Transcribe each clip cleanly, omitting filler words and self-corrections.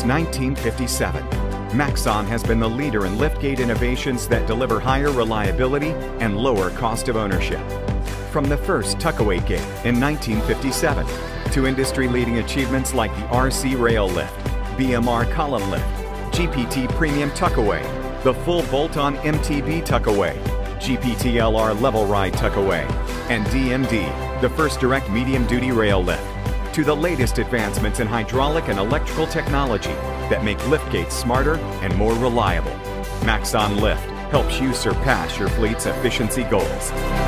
Since 1957, Maxon has been the leader in liftgate innovations that deliver higher reliability and lower cost of ownership. From the first tuckaway gate in 1957 to industry-leading achievements like the RC Railift, BMR column lift, GPT Premium Tuckaway, the full bolt-on MTB Tuckaway, GPT LR Level Ride Tuckaway, and DMD, the first direct medium-duty rail lift, to the latest advancements in hydraulic and electrical technology that make liftgates smarter and more reliable. Maxon Lift helps you surpass your fleet's efficiency goals.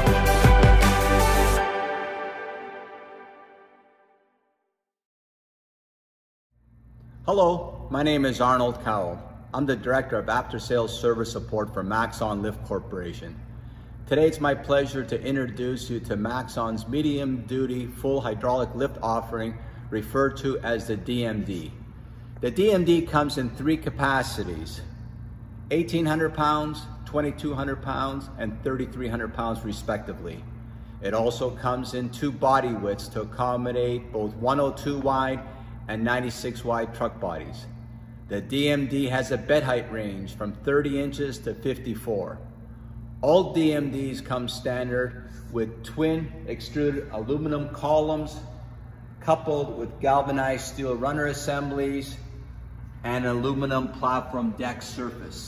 Hello, my name is Arnold Cowell. I'm the Director of After Sales Service Support for Maxon Lift Corporation. Today it's my pleasure to introduce you to Maxon's medium-duty full hydraulic lift offering referred to as the DMD. The DMD comes in three capacities: 1,800 pounds, 2,200 pounds, and 3,300 pounds respectively. It also comes in two body widths to accommodate both 102 wide and 96 wide truck bodies. The DMD has a bed height range from 30 inches to 54. All DMDs come standard with twin extruded aluminum columns coupled with galvanized steel runner assemblies and aluminum platform deck surface.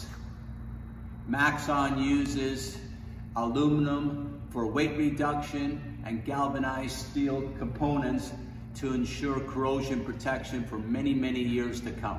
Maxon uses aluminum for weight reduction and galvanized steel components to ensure corrosion protection for many, many years to come.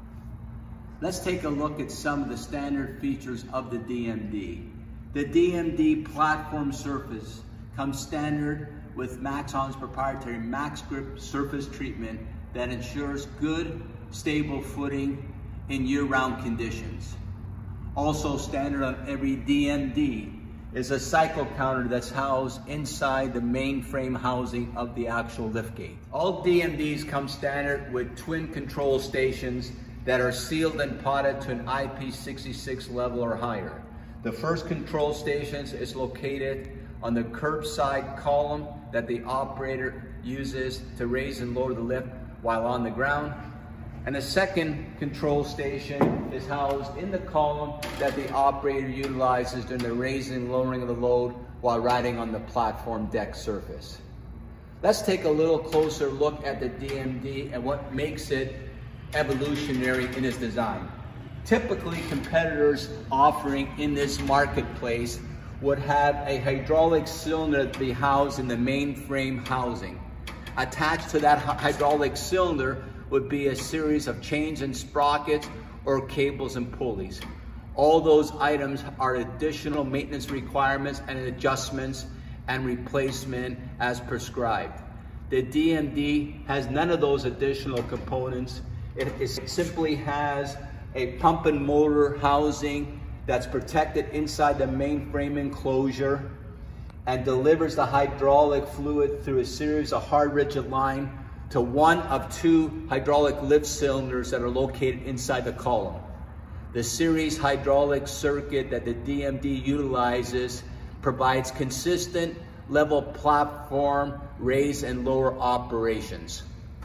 Let's take a look at some of the standard features of the DMD. The DMD platform surface comes standard with Maxon's proprietary Max Grip surface treatment that ensures good, stable footing in year-round conditions. Also standard on every DMD is a cycle counter that's housed inside the main frame housing of the actual liftgate. All DMDs come standard with twin control stations that are sealed and potted to an IP66 level or higher. The first control station is located on the curbside column that the operator uses to raise and lower the lift while on the ground. And the second control station is housed in the column that the operator utilizes during the raising and lowering of the load while riding on the platform deck surface. Let's take a little closer look at the DMD and what makes it evolutionary in its design. Typically, competitors offering in this marketplace would have a hydraulic cylinder to be housed in the main frame housing. Attached to that hydraulic cylinder would be a series of chains and sprockets or cables and pulleys. All those items are additional maintenance requirements and adjustments and replacement as prescribed. The DMD has none of those additional components. It simply has a pump and motor housing that's protected inside the main frame enclosure and delivers the hydraulic fluid through a series of hard rigid line to one of two hydraulic lift cylinders that are located inside the column. The series hydraulic circuit that the DMD utilizes provides consistent level platform raise and lower operations.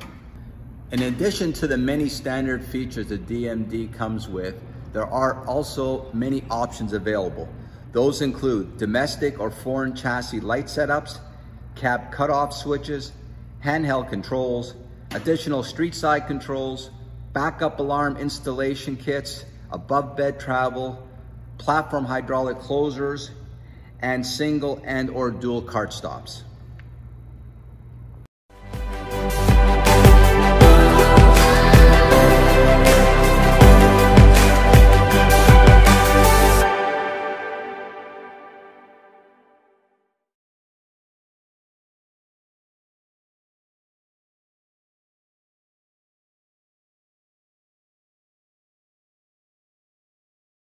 In addition to the many standard features the DMD comes with, there are also many options available. Those include domestic or foreign chassis light setups, cab cutoff switches, handheld controls, additional street side controls, backup alarm installation kits, above bed travel, platform hydraulic closers, and single and or dual cart stops.